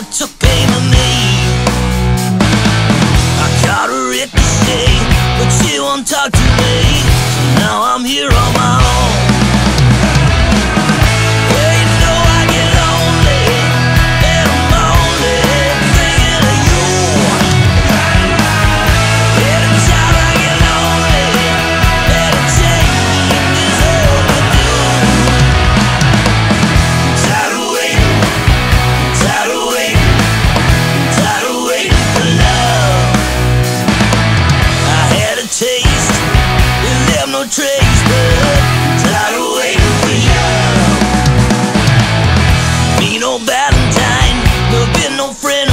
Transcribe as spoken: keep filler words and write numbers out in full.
took aim at me. I caught a ricochet, but she won't talk to me. So now I'm here on my own. Well, you know I get lonely, and I'm only thinking of you. Anytime I get lonely, and a change is overdue. I'm tired of waiting, I'm tired of waiting, I'm tired of waiting for love. I had a taste, it left no trace, but I'm tired of waiting for you. Be no Valentine, there'll be no friend